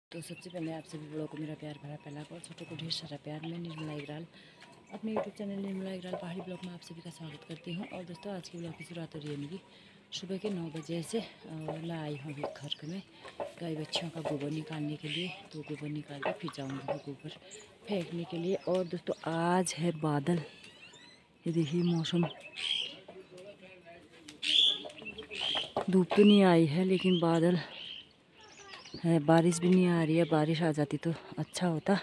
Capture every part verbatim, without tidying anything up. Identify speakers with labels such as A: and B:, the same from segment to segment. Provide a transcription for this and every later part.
A: तो सबसे पहले आप सभी बड़ों को मेरा प्यार भरा पहला और छोटों को ढेर सारा प्यार। मैं निर्मला इकराल अपने यूट्यूब चैनल निर्मला इकराल पहाड़ी ब्लॉग में आप सभी का स्वागत करती हूँ। और दोस्तों आज की ब्लॉग की शुरुआत हो रही है मेरी सुबह के नौ बजे से। ला आई हूँ अभी घर में गाय बच्चियों का गोबर निकालने के लिए। तो गोबर निकाल के फिर जाऊँगी गोबर फेंकने के लिए। और दोस्तों आज है बादल, ये देखिए मौसम, धूप तो नहीं आई है लेकिन बादल है, बारिश भी नहीं आ रही है। बारिश आ जाती तो अच्छा होता।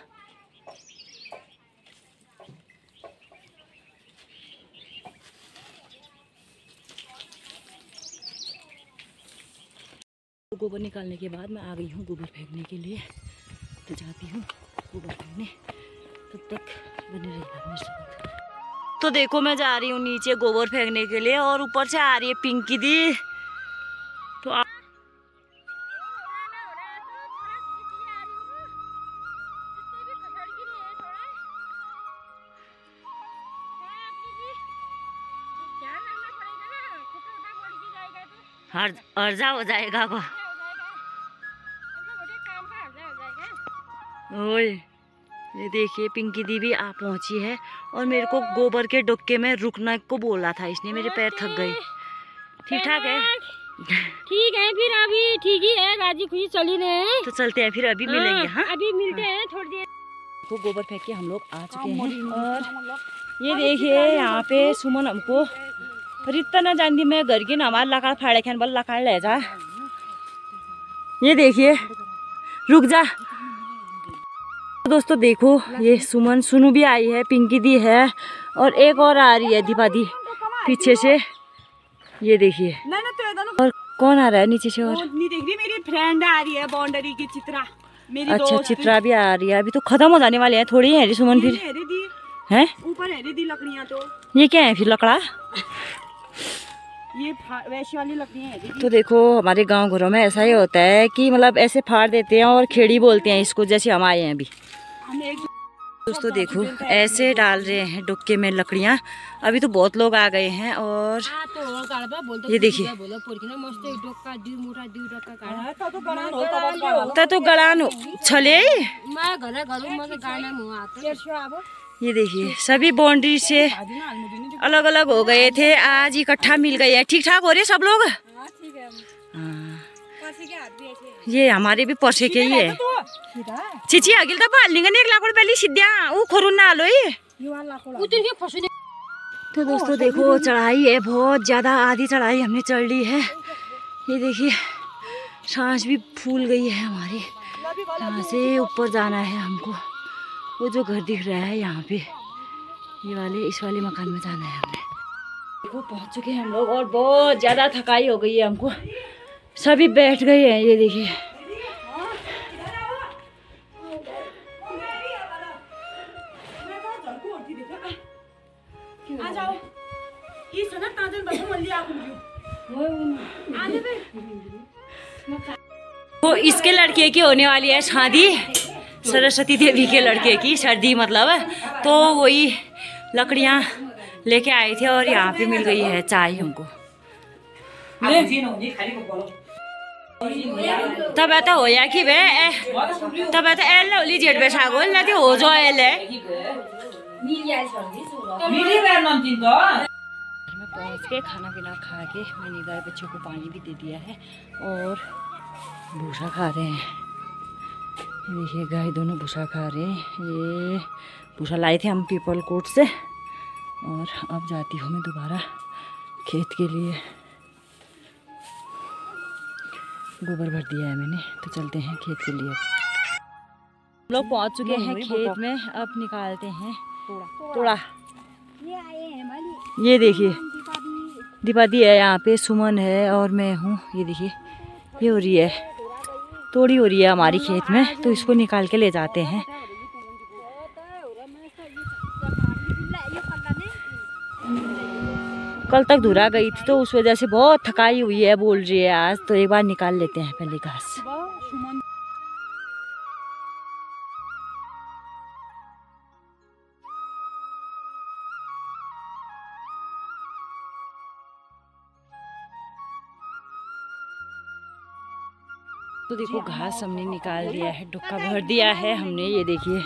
A: गोबर निकालने के बाद मैं आ गई हूँ गोबर फेंकने के लिए। तो जाती हूँ गोबर फेंकने, तब तक बने रहेगा मेरे साथ। तो देखो मैं जा रही हूँ नीचे गोबर फेंकने के लिए और ऊपर से आ रही है पिंकी दी। तो आ... हर अर्जा हो जाएगा वो। ओए ये देखिए पिंकी दी भी आ पहुंची है और मेरे को गोबर के डुक्के में रुकना को बोला था इसने, मेरे पैर थक गए। ठीक ठाक है?
B: ठीक है फिर अभी ठीक ही है, राजी खुशी चली रहे हैं।
A: तो चलते हैं फिर, अभी मिलेंगे। हाँ
B: अभी मिलते हैं थोड़ी देर।
A: तो गोबर फेंक के हम लोग आ चुके हैं और ये देखिए यहाँ पे सुमन हमको रिश्ता न जानती मैं घर की नमाज लकाड़ फाड़े खान बल लकाड़ ले जा। ये देखिए रुक जा। तो दोस्तों देखो ये सुमन सुनू भी आई है, पिंकी दी है और एक और आ रही है दीपा दी पीछे से। ये देखिए और कौन आ रहा है नीचे से? और
B: नहीं देख रही, मेरी फ्रेंड आ रही है बाउंड्री की, चित्रा मेरी।
A: अच्छा चित्रा भी आ रही है। अभी तो खत्म हो जाने वाले हैं, थोड़ी है सुमन फिर है
B: ऊपर है दी लकड़ियाँ। तो
A: ये क्या है फिर? लकड़ा
B: ये वैसी वाली लकड़ियाँ है।
A: तो देखो हमारे गांव घरों में ऐसा ही होता है कि मतलब ऐसे फाड़ देते हैं और खेड़ी बोलते हैं इसको, जैसे हम आए हैं अभी। दोस्तों देखो ऐसे डाल रहे हैं डुक्के में लकड़ियाँ। अभी तो बहुत लोग आ गए हैं और ये देखिए तो गड़ान छले। ये देखिए सभी बाउंड्री से अलग अलग हो गए थे, आज इकट्ठा मिल गए हैं। ठीक ठाक हो रहे सब लोग। ये हमारे भी पर्से के ही है। चिची अगिल तो पालनी का एक लाख पहले सीधा वो खोरून ना लो ये। तो दोस्तों देखो चढ़ाई है बहुत ज्यादा, आधी चढ़ाई हमने चढ़ ली है। ये देखिए सांस भी फूल गई है हमारी। यहाँ से ऊपर जाना है हमको। वो जो घर दिख रहा है यहाँ पे, ये वाले इस वाले मकान में जाना है हमने। देखो पहुँच चुके हैं हम लोग और बहुत ज्यादा थकाई हो गई है हमको, सभी बैठ गए हैं। ये देखिए वो इसके लड़के की होने वाली है शादी, सरस्वती देवी के लड़के की सर्दी मतलब। तो वही लकड़ियाँ लेके आए थे और यहाँ पे मिल गई है चाय हमको। तब ऐसा हो या कि वे तब ऐसा एल होली जेठ बैठा गो ना तो हो जो एल है। मैं पहुँच के खाना पीना खा के मैंने गाय बच्चों को पानी भी दे दिया है और भूसा खा रहे हैं। देखिए गाय दोनों भूसा खा रहे हैं। ये भूसा लाए थे हम पीपल कोट से और अब जाती हूँ मैं दोबारा खेत के लिए। गोबर भर दिया है मैंने, तो चलते हैं खेत के लिए। हम लोग पहुँच चुके हैं खेत में, अब निकालते हैं तोड़ा। ये देखिए दीपा दी है यहाँ पे, सुमन है और मैं हूँ। ये देखिए ये हो रही है तोड़ी हो रही है हमारी खेत में, तो इसको निकाल के ले जाते हैं। कल तक धुरा गई थी तो उस वजह से बहुत थकाई हुई है बोल रही है आज, तो एक बार निकाल लेते हैं पहले घास। तो देखो घास हमने निकाल दिया है, डुक्का भर दिया है हमने, ये देखिए।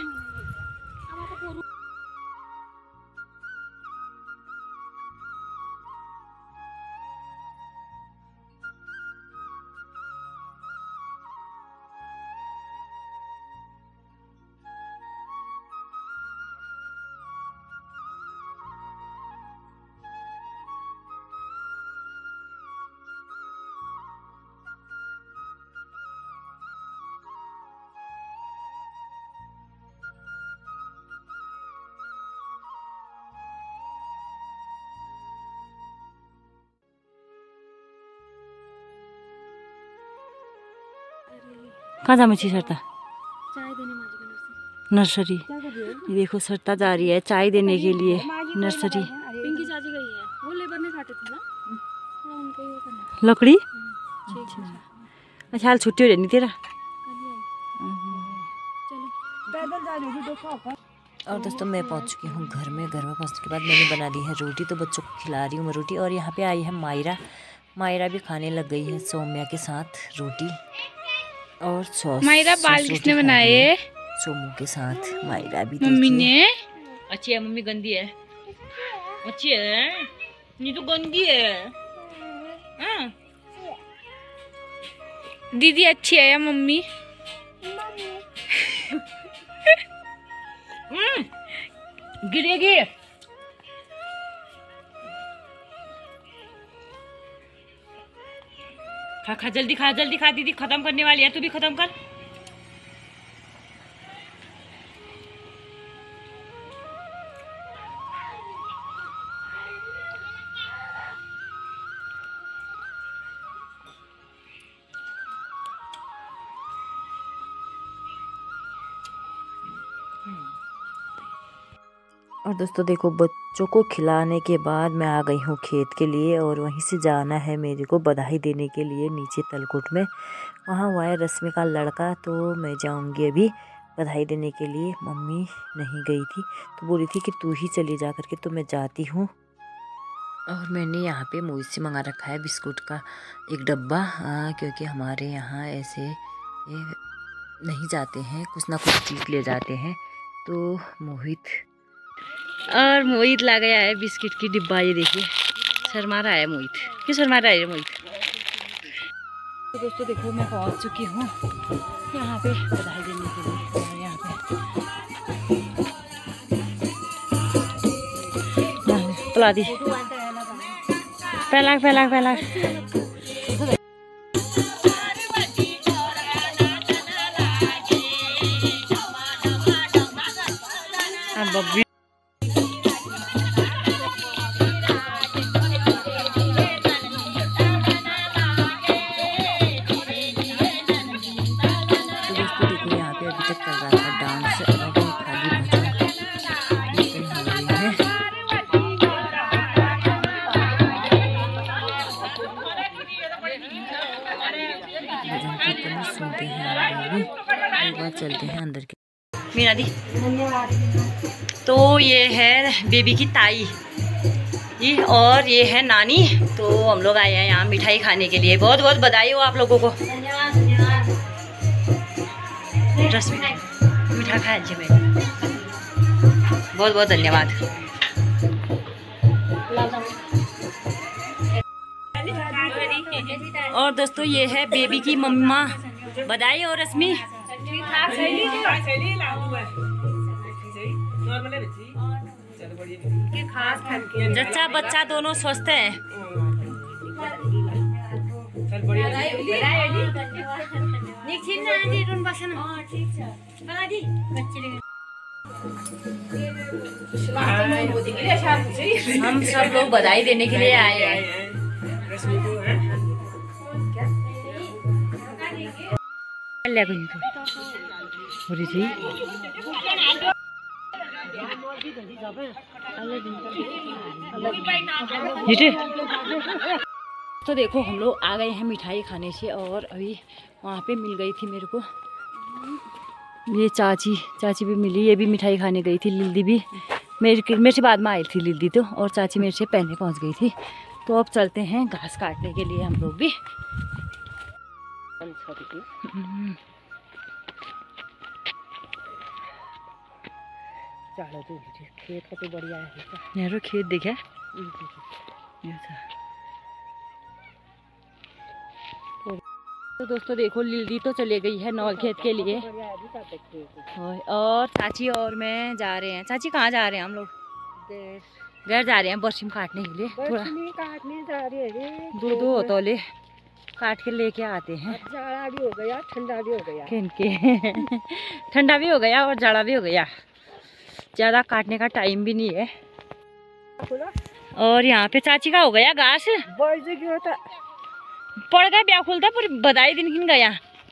A: कहाँ जा मच्छी सरता?
B: चाय देने माजी
A: नर्सरी। ये देखो सरता जा रही है चाय देने के लिए नर्सरी।
B: पिंकी चाची गई है, वो लेबर ने काटे थे ना, उनको ये करना
A: लकड़ी।
B: ठीक है।
A: अच्छा हाल छुट्टी हो जानी तेरा। और दोस्तों मैं पहुंच चुकी हूँ घर में। घर में पहुंचने के बाद मैंने बना ली है रोटी, तो बच्चों को खिला रही हूँ मैं रोटी। और यहाँ पे आई है मायरा। मायरा भी खाने लग गई है सौम्या के साथ रोटी और सॉस।
B: मायरा बाल किसने बनाए?
A: सोमू के साथ मायरा भी।
B: मम्मी ने।
A: अच्छी है मम्मी, गंदी है। अच्छी है ये तो गंदी है। हाँ।
B: दीदी अच्छी है या मम्मी?
A: गिरेगी। खा खा जल्दी खा जल्दी खा, दीदी खत्म करने वाली है, तू भी खत्म कर। और दोस्तों देखो बच्चों को खिलाने के बाद मैं आ गई हूँ खेत के लिए, और वहीं से जाना है मेरे को बधाई देने के लिए नीचे तलकुट में। वहाँ हुआ है रश्मि का लड़का, तो मैं जाऊँगी अभी बधाई देने के लिए। मम्मी नहीं गई थी तो बोली थी कि तू ही चली जा करके, तो मैं जाती हूँ। और मैंने यहाँ पे मोहित से मंगा रखा है बिस्कुट का एक डब्बा, क्योंकि हमारे यहाँ ऐसे ये नहीं जाते हैं, कुछ ना कुछ चीज़ ले जाते हैं। तो मोहित और मोहित ला गया है बिस्किट की डिब्बा। ये देखिए शर्मा रहा है मोहित। क्यों शर्मा रहा है मोहित? तो दोस्तों देखो मैं पहुंच चुकी हूँ यहाँ पे बधाई देने के लिए। और यहाँ पे पिला दी, पहला पहला पहला बब्बी। सुनते हैं एक बार चलते हैं अंदर के। मीना दी तो ये है बेबी की ताई जी, और ये है नानी। तो हम लोग आए हैं यहाँ मिठाई खाने के लिए। बहुत बहुत बधाई हो आप लोगों को। रश्मि मीठा खाया जी मैं, बहुत बहुत धन्यवाद। और दोस्तों ये है बेबी की मम्मा। बधाई हो रश्मि। जच्चा बच्चा दोनों स्वस्थ हैं। हम सब लोग बधाई देने के लिए आए हैं। तो देखो हम लोग आ गए हैं मिठाई खाने से, और अभी वहाँ पे मिल गई थी मेरे को ये चाची। चाची भी मिली, ये भी मिठाई खाने गई थी। लिल्दी भी मेरे मेरे से बाद में आई थी लिल्दी तो, और चाची मेरे से पहले पहुँच गई थी। तो अब चलते हैं घास काटने के लिए हम लोग भी। हम्म।
C: खेत का तो बढ़िया है।
A: यारो खेत देखा तो दोस्तों देखो लिली तो चले गई है नौल खेत के लिए और चाची और मैं जा रहे हैं। चाची कहाँ जा रहे हैं हम लोग? घर जा रहे हैं बरसीम काटने के लिए। थोड़ा
C: काटने जा रहे हैं,
A: दो दो तोले काट के लेके आते हैं।
C: जाड़ा भी हो गया ठंडा भी हो गया।
A: किनके ठंडा भी हो गया और जाड़ा भी हो गया। ज़्यादा काटने का टाइम भी नहीं है। और यहाँ पे चाची का हो गया घास पड़ गया ब्याह खुलता पर बधाई दिन किन गया।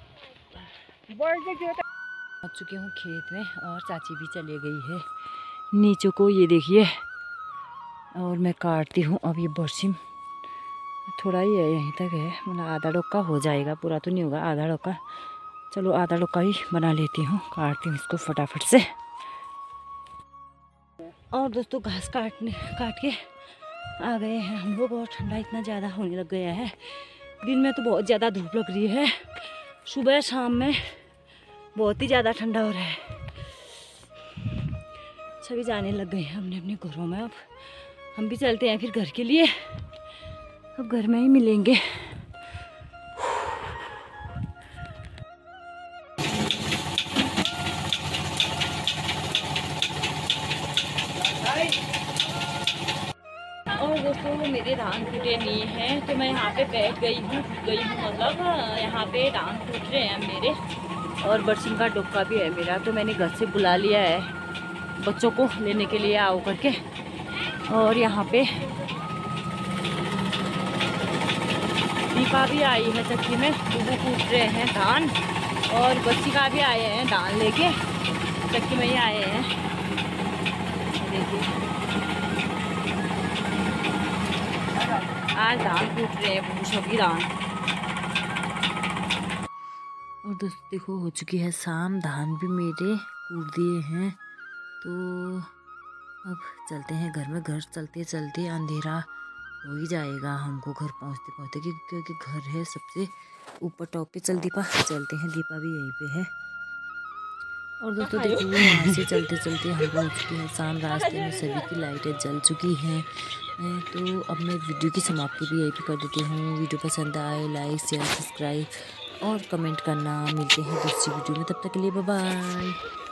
A: आ चुके हूँ खेत में और चाची भी चले गई है नीचे को। ये देखिए और मैं काटती हूँ अब ये बरसीम। थोड़ा ही है यहीं तक है, मतलब आधा डोका हो जाएगा, पूरा तो नहीं होगा, आधा डोका। चलो आधा डोका ही बना लेती हूँ, काटती हूँ इसको फटाफट से। और दोस्तों घास काटने काट के आ गए हैं हम लोग और ठंडा इतना ज़्यादा होने लग गया है। दिन में तो बहुत ज़्यादा धूप लग रही है, सुबह शाम में बहुत ही ज़्यादा ठंडा हो रहा है। सभी जाने लग गए हैं अपने अपने घरों में। अब हम भी चलते हैं फिर घर के लिए, अब घर में ही मिलेंगे। और दोस्तों मेरे धान टूटे नहीं हैं तो मैं यहाँ पे बैठ गई हूँ गई हूँ मतलब यहाँ पे धान टूट रहे हैं मेरे और बरसीम का डोका भी है मेरा। तो मैंने घर से बुला लिया है बच्चों को लेने के लिए आओ करके। और यहाँ पे दीपा भी आई है चक्की में, वो कूट रहे हैं धान। और बच्ची का भी आए हैं धान लेके, चक्की में ही आए हैं। देखिए आज धान कूट रहे हैं भूसों की धान। और दोस्तों देखो हो चुकी है शाम, धान भी मेरे कूट दिए हैं। तो अब चलते हैं घर में। घर चलते चलते अंधेरा हो ही जाएगा हमको घर पहुंचते पहुंचते, क्योंकि घर है सबसे ऊपर टॉप पे। चल दीपा चलते हैं, दीपा भी यहीं पे है। और दोस्तों देखो वहाँ से चलते चलते हम पहुँच चुके हैं शाम। रास्ते में सभी की लाइटें जल चुकी हैं। तो अब मैं वीडियो की समाप्ति भी यहीं पे कर देती हूँ। वीडियो पसंद आए लाइक शेयर सब्सक्राइब और कमेंट करना। मिलते हैं दूसरी वीडियो में, तब तक के लिए बाय बाय।